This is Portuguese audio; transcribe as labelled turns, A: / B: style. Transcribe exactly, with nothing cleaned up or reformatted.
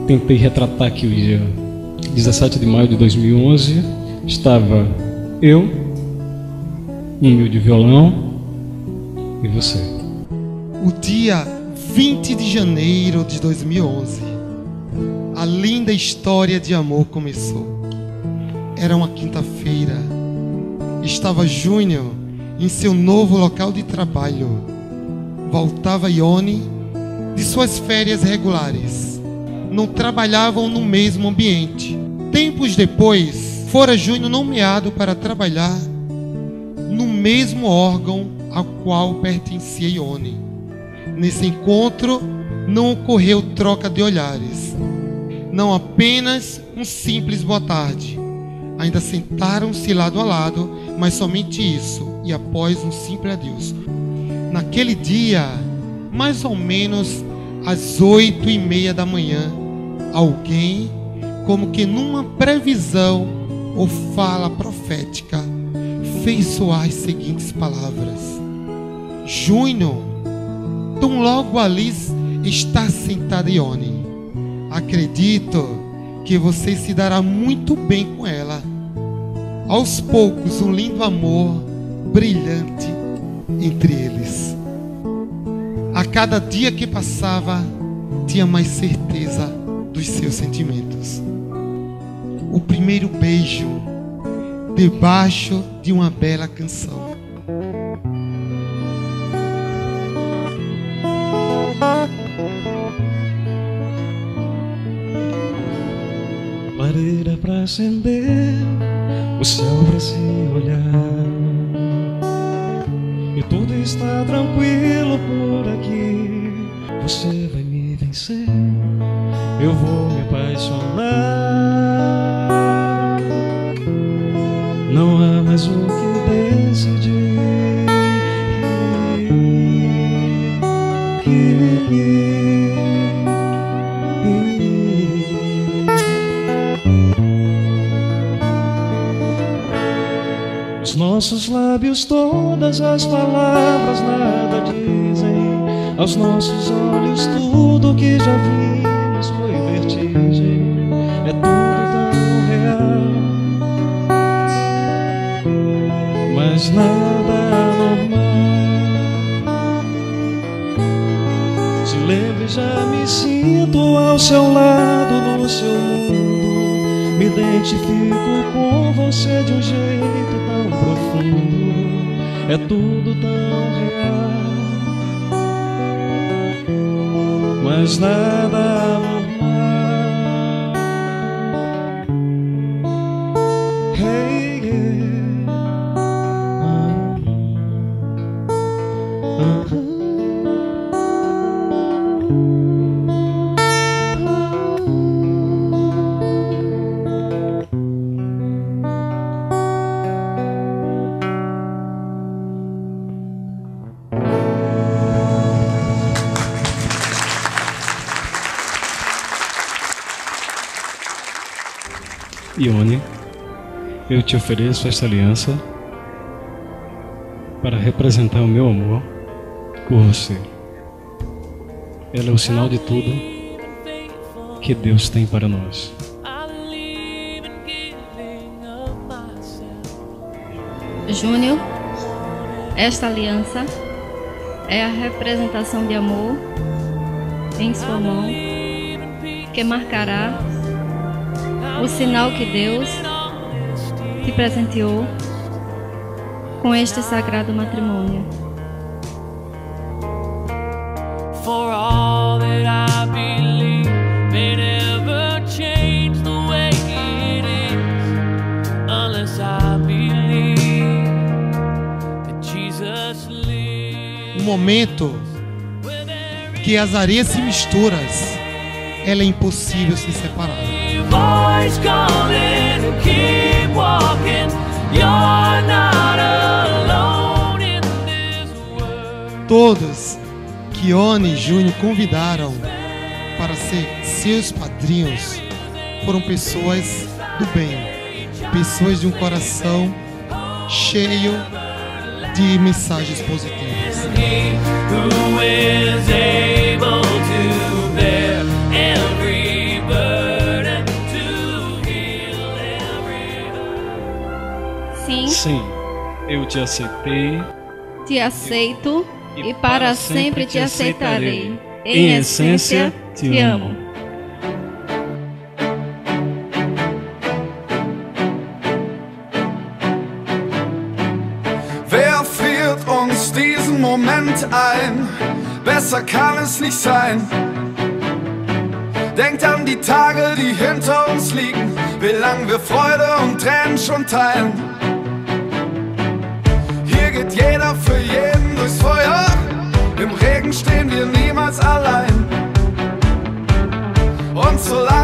A: tentei retratar aqui o dia dezessete de maio de dois mil e onze. Estava eu, um humilde violão e você.
B: O dia vinte de janeiro de dois mil e onze, a linda história de amor começou. Era uma quinta-feira. Estava Júnior em seu novo local de trabalho. Voltava Ione de suas férias regulares. Não trabalhavam no mesmo ambiente. Tempos depois, fora Júnior nomeado para trabalhar no mesmo órgão ao qual pertencia Ione. Nesse encontro não ocorreu troca de olhares, não apenas um simples boa tarde. Ainda sentaram-se lado a lado, mas somente isso, e após um simples adeus. Naquele dia, mais ou menos às oito e meia da manhã, alguém, como que numa previsão ou fala profética, fez soar as seguintes palavras: Júnior, tão logo ali está sentada Ione. Acredito que você se dará muito bem com ela. Aos poucos, um lindo amor brilhante entre eles. A cada dia que passava, tinha mais certeza dos seus sentimentos. O primeiro beijo debaixo de uma bela canção.
A: Lareira pra acender, o céu pra se olhar, e tudo está tranquilo por aqui. Você vai me vencer, eu vou me apaixonar. Não há mais o que decidir. Os nossos lábios, todas as palavras nada dizem. Aos nossos olhos, tudo que já vimos foi vertigem. É tudo tão real, mas nada normal. Se lembro, já me sinto ao seu lado, no seu mundo. Me identifico com você de um jeito tão profundo. É tudo tão real, mas nada normal. Hey, yeah. uh, uh, Ione, eu te ofereço esta aliança para representar o meu amor por você. Ela é o sinal de tudo que Deus tem para nós.
C: Júnior, esta aliança é a representação de amor em sua mão, que marcará o sinal que Deus te presenteou com este sagrado matrimônio.
D: For all that I believe may never change the way it is, unless I believe that Jesus lives.
B: Um momento que as areias se misturam, ela é impossível se separar.
D: Voice calling, keep walking. You're not alone in this world.
B: Todos que Ione e Júnior convidaram para ser seus padrinhos foram pessoas do bem, pessoas de um coração cheio de mensagens positivas.
D: He who is able to bear every burden.
A: assim, eu te aceitei,
C: te aceito e para sempre te aceitarei. Em essência, te amo.
E: Wer friert uns diesen Moment ein? Besser kann es nicht sein. Denkt an die Tage, die hinter uns liegen, wie lang wir Freude und Tränen schon teilen. Hier geht jeder für jeden durchs Feuer, im Regen stehen wir niemals allein. Und solange